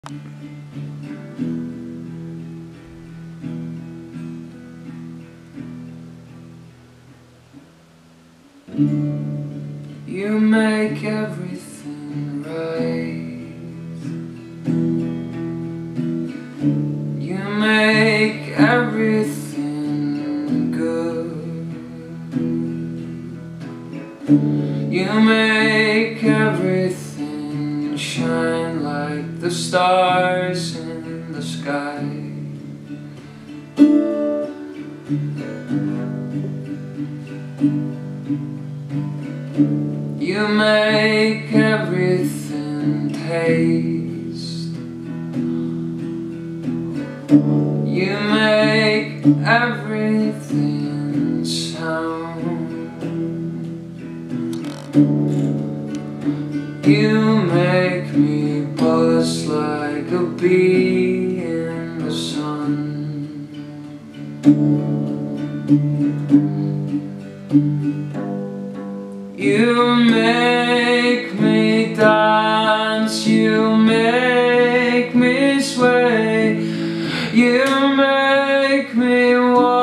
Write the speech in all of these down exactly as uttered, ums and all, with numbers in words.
You make everything right. You make everything good. You make everything shine like the stars in the sky. You make everything taste. You make everything sound. You make me buzz like a bee in the sun. You make me dance, you make me sway, you make me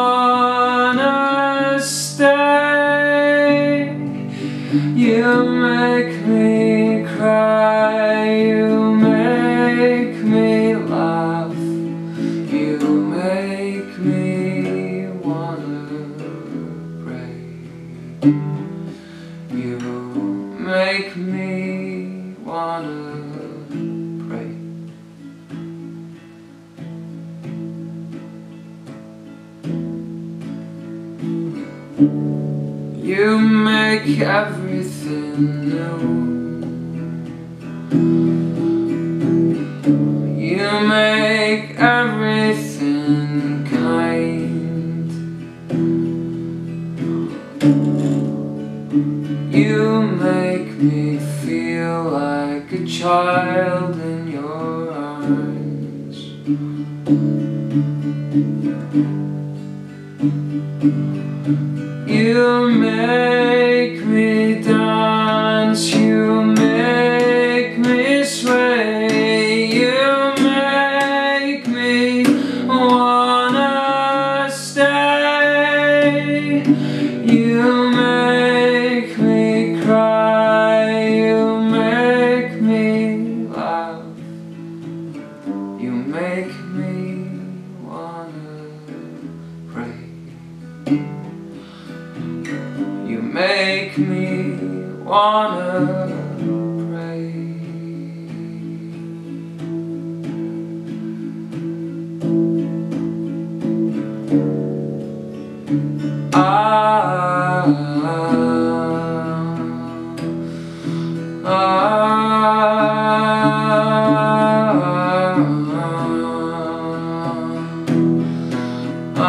wanna stay. You make me cry, you make me laugh, you make me wanna pray. You make me wanna pray. You make everything new. You make everything kind. You make me feel like a child in your arms. You make me dance, you make me sway, you make me wanna stay. You make me cry, you make me laugh, you make me wanna pray. You make me wanna pray. Ah, ah, ah,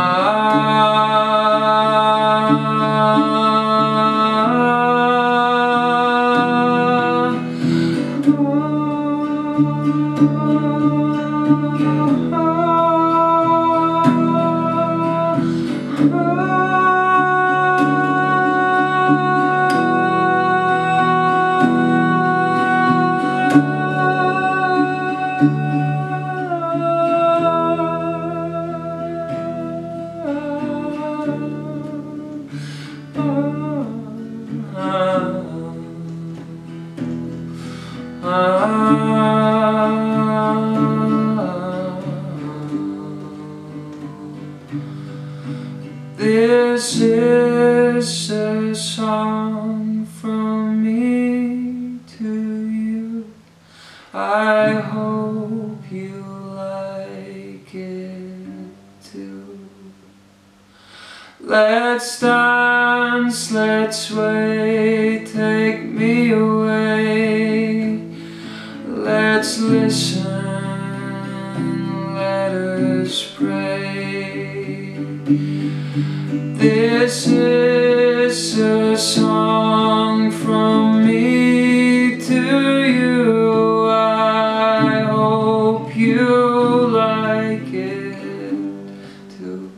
This is a song from me to you. I hope you like it too. Let's dance, let's sway, take me away. Let's listen, let us pray. This is a song from me to you. I hope you like it too.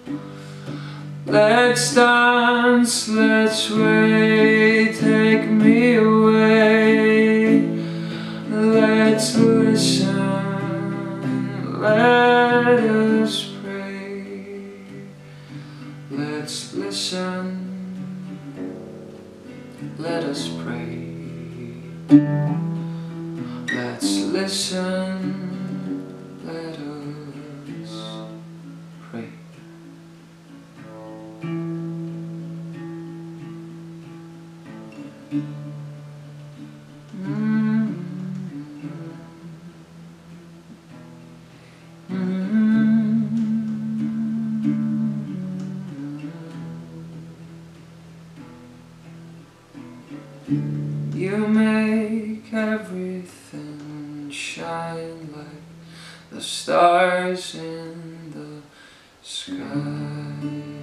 Let's dance, let's sway, take me away. Let's listen. let us pray. Let's listen. Let us pray. Let's listen. Let us pray. Mm-hmm. You make everything shine like the stars in the sky.